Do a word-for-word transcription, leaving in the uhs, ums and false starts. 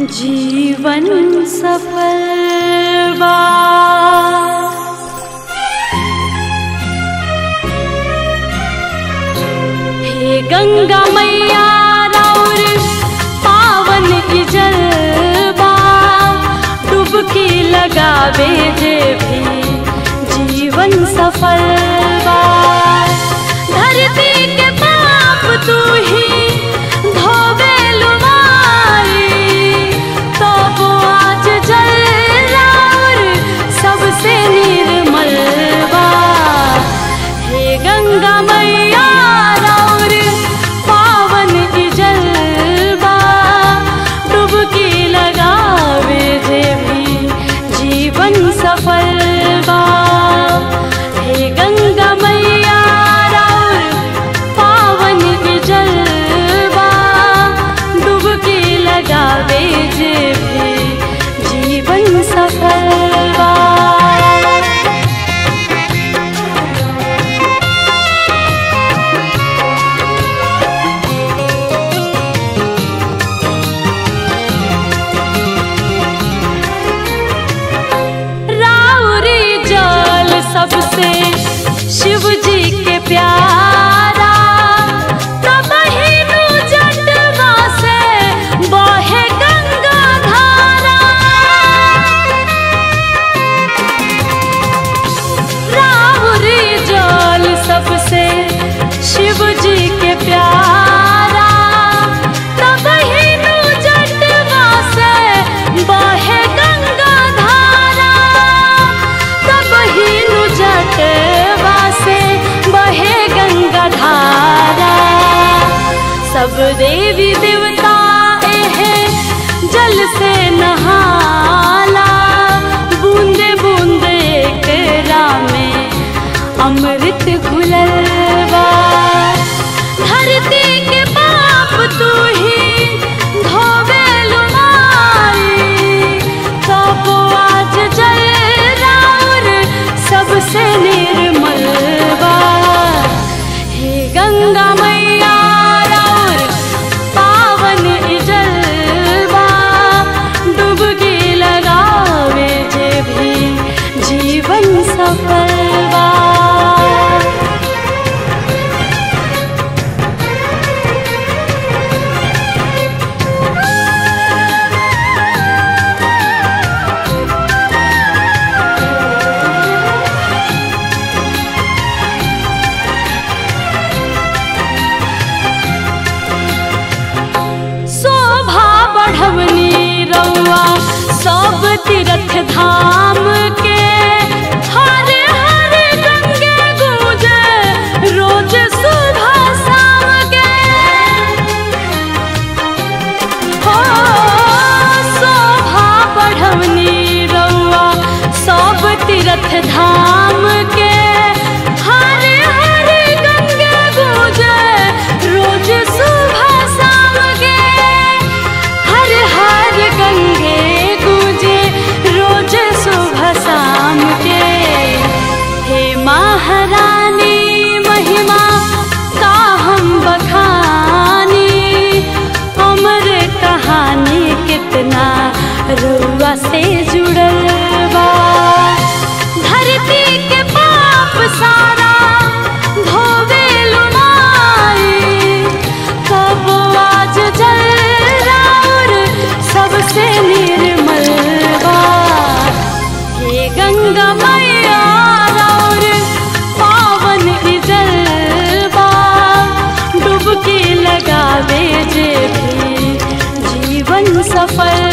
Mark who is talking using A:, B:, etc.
A: जीवन सफल बा। हे गंगा मैया राउर पावन की जलवा, डुबकी लगावे जे भी जीवन सफल बा। धरती के पाप तू ही धोवे लुमारी, तो वो आज जल राउर सबसे निर्मल बा। हे गंगा मैया राउर पावन की जलवा, डुबकी लगावे जे भी जीवन सफल बा। हे गंगा मैया राउर पावन की जलवा, डुबकी लगावे जे भी जीवन सफल बा। राउरी जल सबसे शिव जी के प्यारा, तब ही नु जटवा से बहे गंगा धारा। राउरी जल सबसे शिव जी के प्यारा, तब ही नु जटवा से बहे गंगा धारा। तब ही नु जटवा से बहे गंगा धारा। सब देवी देवता एहे जल से नहाला, बूंदे बूंदे एकरा में अमृत घुलल बा। धरती के पाप तू ही धोवे लुमारी, तो वो आज जल राउर सबसे निर्मल बा। हे गंगा मैया राउर पावन ई जलवा, डुबकी लगावे जे भी जीवन सफल बा। शोभा बढ़वनी रउआ सब तीर्थ धाम के, हर हर गंगे गूंजे रोज सुबह शाम के। हो शोभा बढ़वनी रउआ सब तीर्थ धाम के, हर हर गंगे गूंजे रोज सुबह शाम के। हर हर गंगे गूंजे रोज सुबह शाम के। हे महारानी महिमा का हम बखानी, अमर कहानी कितना रुआ से जुड़ल बा। धरती के पाप सारा धोवे लुमारी, तब आज जल राउर सबसे निर्मल बा। हे गंगा मैया राउर पावन ई जलवा, डुबकी लगावे जे भी जीवन सफल